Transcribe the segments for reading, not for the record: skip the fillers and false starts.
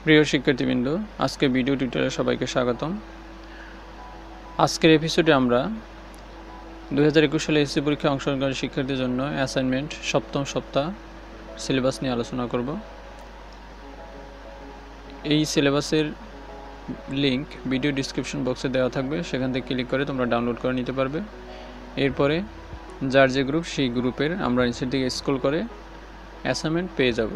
প্রিয় শিক্ষার্থীবৃন্দ, আজকে ভিডিও টিউটোরিয়ালে সবাইকে স্বাগতম। আজকের এপিসোডে আমরা 2021 সালে এসএসসি পরীক্ষায় অংশগ্রহণকারী শিক্ষার্থীদের জন্য অ্যাসাইনমেন্ট সপ্তম সপ্তাহ সিলেবাস নিয়ে আলোচনা করব। এই সিলেবাসের লিংক ভিডিও ডিসক্রিপশন বক্সে দেওয়া থাকবে, সেখান থেকে ক্লিক করে তোমরা ডাউনলোড করে নিতে পারবে। এরপরে যার যে গ্রুপ, সেই গ্রুপের আমরা নিচের দিকে স্ক্রল করে অ্যাসাইনমেন্ট পেয়ে যাব।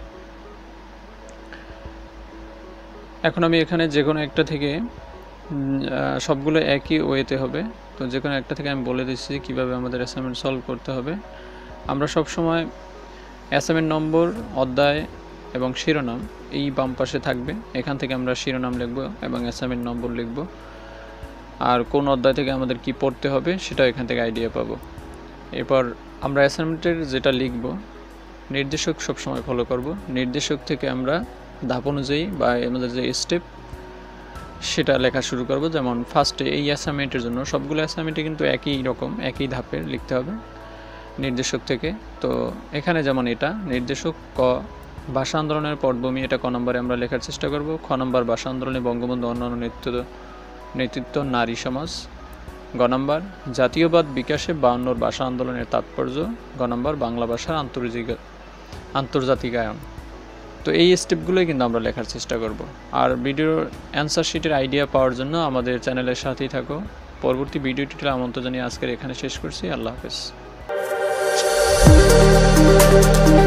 এখন আমি এখানে যে কোনো একটা থেকে, সবগুলো একই ওয়েতে হবে, তো যে কোনো একটা থেকে আমি বলে দিচ্ছি কীভাবে আমাদের অ্যাসাইনমেন্ট সলভ করতে হবে। আমরা সব সময় অ্যাসাইনমেন্ট নম্বর, অধ্যায় এবং শিরোনাম এই বাম পাশে থাকবে। এখান থেকে আমরা শিরোনাম লিখব এবং অ্যাসাইনমেন্ট নম্বর লিখব, আর কোন অধ্যায় থেকে আমাদের কি পড়তে হবে সেটা এখান থেকে আইডিয়া পাবো। এরপর আমরা অ্যাসাইনমেন্টের যেটা লিখব, নির্দেশক সবসময় ফলো করব। নির্দেশক থেকে আমরা ধাপ অনুযায়ী বা আমাদের যে স্টেপ সেটা লেখা শুরু করব। যেমন ফার্স্টে এই অ্যাসাইনমেন্টের জন্য সবগুলো অ্যাসাইনমেন্টে কিন্তু একই রকম, একই ধাপের লিখতে হবে নির্দেশক থেকে। তো এখানে যেমন এটা নির্দেশক ক, ভাষা আন্দোলনের পটভূমি, এটা ক নম্বরে আমরা লেখার চেষ্টা করব। খ নম্বর, ভাষা আন্দোলনে বঙ্গবন্ধু অন্যান্য নেতৃত্ব নারী সমাজ। গ নম্বর, জাতীয়বাদ বিকাশে 52 ভাষা আন্দোলনের তাৎপর্য। গ নম্বর, বাংলা ভাষার আন্তর্জাতিকায়ন। তো এই স্টেপগুলোই কিন্তু আমরা লেখার চেষ্টা করব। আর ভিডিওর অ্যান্সার শিটের আইডিয়া পাওয়ার জন্য আমাদের চ্যানেলের সাথেই থাকো। পরবর্তী ভিডিও টিউটোরিয়ালে আমন্ত্রণ জানিয়ে আজকের এখানে শেষ করছি। আল্লাহ হাফেজ।